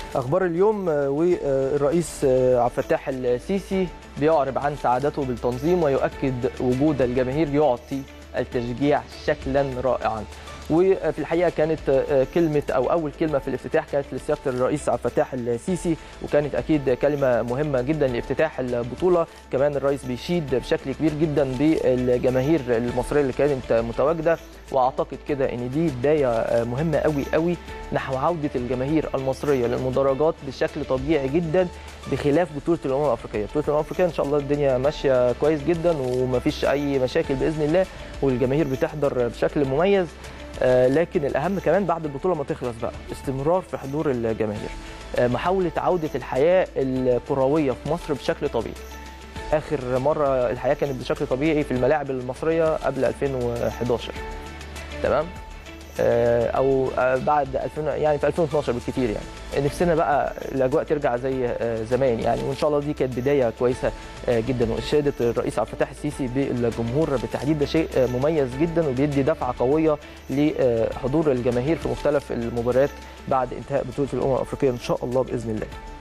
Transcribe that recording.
أخبار اليوم والرئيس عبد الفتاح السيسي بيعرب عن سعادته بالتنظيم ويؤكد وجود الجماهير يعطي التشجيع شكلا رائعا. وفي الحقيقه كانت كلمه او اول كلمه في الافتتاح كانت لسياده الرئيس عبد الفتاح السيسي، وكانت اكيد كلمه مهمه جدا لافتتاح البطوله. كمان الرئيس بيشيد بشكل كبير جدا بالجماهير المصريه اللي كانت متواجده، واعتقد كده ان دي بدايه مهمه قوي قوي نحو عوده الجماهير المصريه للمدرجات بشكل طبيعي جدا، بخلاف بطوله الامم الافريقيه. بطوله الامم الافريقيه ان شاء الله الدنيا ماشيه كويس جدا ومفيش اي مشاكل باذن الله، والجماهير بتحضر بشكل مميز. لكن الأهم كمان بعد البطولة ما تخلص بقى استمرار في حضور الجماهير، محاولة عودة الحياة الكروية في مصر بشكل طبيعي. آخر مرة الحياة كانت بشكل طبيعي في الملاعب المصرية قبل 2011، تمام؟ أو بعد 2000 يعني في 2012 بالكثير. يعني نفسنا بقى الأجواء ترجع زي زمان يعني، وإن شاء الله دي كانت بداية كويسة جدا. وإشادة الرئيس عبد الفتاح السيسي بالجمهور بالتحديد ده شيء مميز جدا، وبيدي دفعة قوية لحضور الجماهير في مختلف المباريات بعد انتهاء بطولة الأمم الأفريقية إن شاء الله بإذن الله.